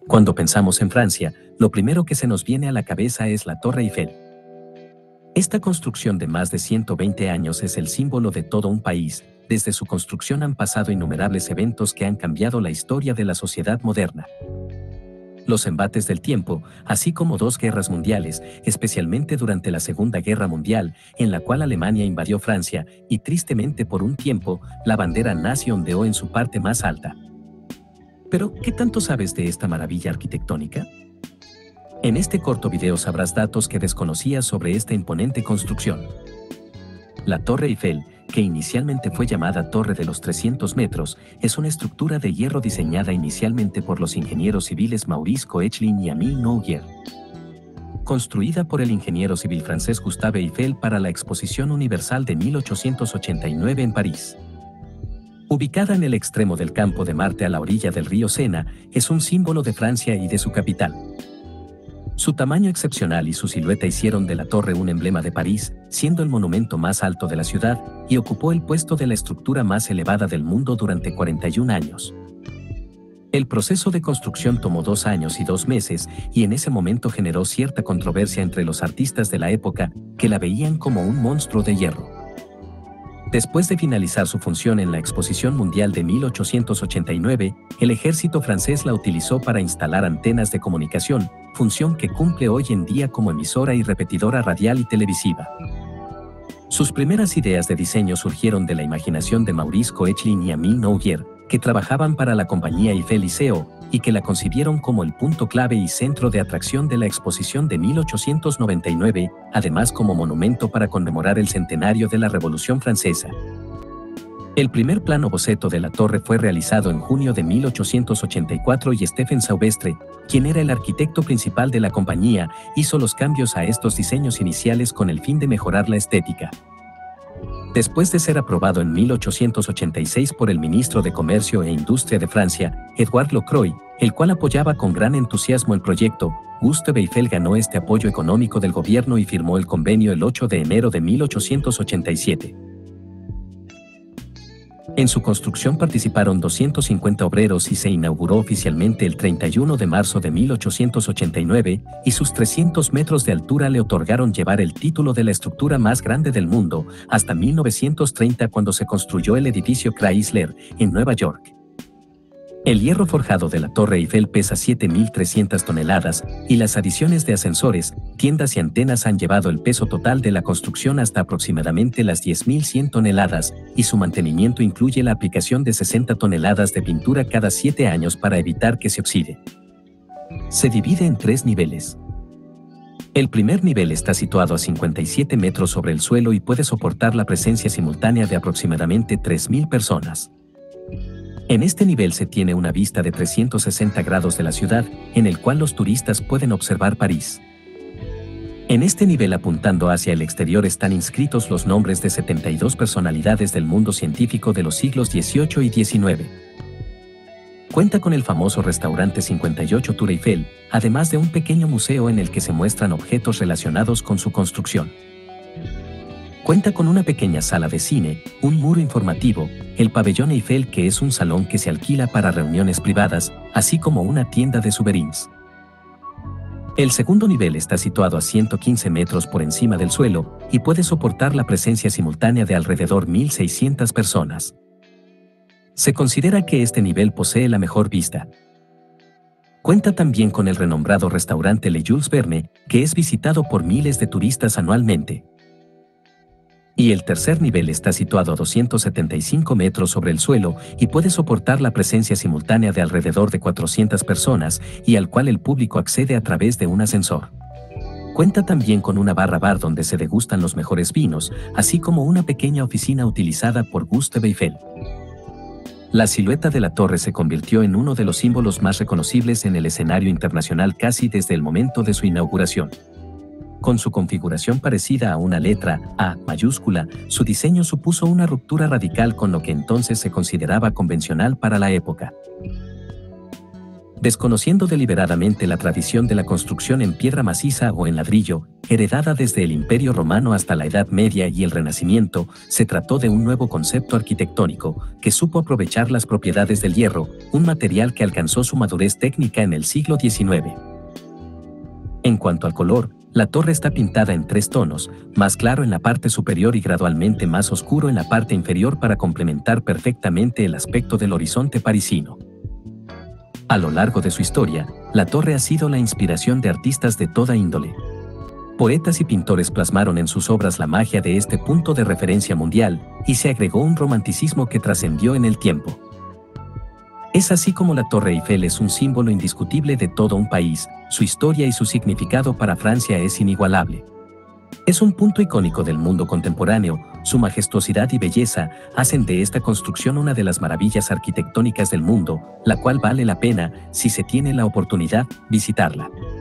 Cuando pensamos en Francia, lo primero que se nos viene a la cabeza es la Torre Eiffel. Esta construcción de más de 120 años es el símbolo de todo un país. Desde su construcción han pasado innumerables eventos que han cambiado la historia de la sociedad moderna. Los embates del tiempo, así como dos guerras mundiales, especialmente durante la Segunda Guerra Mundial, en la cual Alemania invadió Francia, y tristemente por un tiempo, la bandera nazi ondeó en su parte más alta. Pero, ¿qué tanto sabes de esta maravilla arquitectónica? En este corto video sabrás datos que desconocías sobre esta imponente construcción. La Torre Eiffel, que inicialmente fue llamada Torre de los 300 metros, es una estructura de hierro diseñada inicialmente por los ingenieros civiles Maurice Koechlin y Camille Nouguier. Construida por el ingeniero civil francés Gustave Eiffel para la Exposición Universal de 1889 en París. Ubicada en el extremo del Campo de Marte a la orilla del río Sena, es un símbolo de Francia y de su capital. Su tamaño excepcional y su silueta hicieron de la torre un emblema de París, siendo el monumento más alto de la ciudad, y ocupó el puesto de la estructura más elevada del mundo durante 41 años. El proceso de construcción tomó 2 años y 2 meses, y en ese momento generó cierta controversia entre los artistas de la época, que la veían como un monstruo de hierro. Después de finalizar su función en la Exposición Mundial de 1889, el ejército francés la utilizó para instalar antenas de comunicación, función que cumple hoy en día como emisora y repetidora radial y televisiva. Sus primeras ideas de diseño surgieron de la imaginación de Maurice Koechlin y Camille Nouguier, que trabajaban para la compañía Eiffel Liceo, y que la concibieron como el punto clave y centro de atracción de la exposición de 1899, además como monumento para conmemorar el centenario de la Revolución Francesa. El primer plano boceto de la torre fue realizado en junio de 1884 y Stephen Sauvestre, quien era el arquitecto principal de la compañía, hizo los cambios a estos diseños iniciales con el fin de mejorar la estética. Después de ser aprobado en 1886 por el ministro de Comercio e Industria de Francia, Edouard Lacroix, el cual apoyaba con gran entusiasmo el proyecto, Gustave Eiffel ganó este apoyo económico del gobierno y firmó el convenio el 8 de enero de 1887. En su construcción participaron 250 obreros y se inauguró oficialmente el 31 de marzo de 1889, y sus 300 metros de altura le otorgaron llevar el título de la estructura más grande del mundo, hasta 1930 cuando se construyó el edificio Chrysler, en Nueva York. El hierro forjado de la Torre Eiffel pesa 7.300 toneladas, y las adiciones de ascensores, tiendas y antenas han llevado el peso total de la construcción hasta aproximadamente las 10.100 toneladas, y su mantenimiento incluye la aplicación de 60 toneladas de pintura cada 7 años para evitar que se oxide. Se divide en 3 niveles. El primer nivel está situado a 57 metros sobre el suelo y puede soportar la presencia simultánea de aproximadamente 3.000 personas. En este nivel se tiene una vista de 360 grados de la ciudad, en el cual los turistas pueden observar París. En este nivel apuntando hacia el exterior están inscritos los nombres de 72 personalidades del mundo científico de los siglos XVIII y XIX. Cuenta con el famoso restaurante 58 Tour Eiffel, además de un pequeño museo en el que se muestran objetos relacionados con su construcción. Cuenta con una pequeña sala de cine, un muro informativo, el pabellón Eiffel que es un salón que se alquila para reuniones privadas, así como una tienda de souvenirs. El segundo nivel está situado a 115 metros por encima del suelo y puede soportar la presencia simultánea de alrededor 1.600 personas. Se considera que este nivel posee la mejor vista. Cuenta también con el renombrado restaurante Le Jules Verne, que es visitado por miles de turistas anualmente. Y el tercer nivel está situado a 275 metros sobre el suelo y puede soportar la presencia simultánea de alrededor de 400 personas y al cual el público accede a través de un ascensor. Cuenta también con una barra bar donde se degustan los mejores vinos, así como una pequeña oficina utilizada por Gustave Eiffel. La silueta de la torre se convirtió en uno de los símbolos más reconocibles en el escenario internacional casi desde el momento de su inauguración. Con su configuración parecida a una letra A mayúscula, su diseño supuso una ruptura radical con lo que entonces se consideraba convencional para la época. Desconociendo deliberadamente la tradición de la construcción en piedra maciza o en ladrillo, heredada desde el Imperio Romano hasta la Edad Media y el Renacimiento, se trató de un nuevo concepto arquitectónico que supo aprovechar las propiedades del hierro, un material que alcanzó su madurez técnica en el siglo XIX. En cuanto al color, la torre está pintada en 3 tonos, más claro en la parte superior y gradualmente más oscuro en la parte inferior para complementar perfectamente el aspecto del horizonte parisino. A lo largo de su historia, la torre ha sido la inspiración de artistas de toda índole. Poetas y pintores plasmaron en sus obras la magia de este punto de referencia mundial, y se agregó un romanticismo que trascendió en el tiempo. Es así como la Torre Eiffel es un símbolo indiscutible de todo un país, su historia y su significado para Francia es inigualable. Es un punto icónico del mundo contemporáneo, su majestuosidad y belleza hacen de esta construcción una de las maravillas arquitectónicas del mundo, la cual vale la pena, si se tiene la oportunidad, visitarla.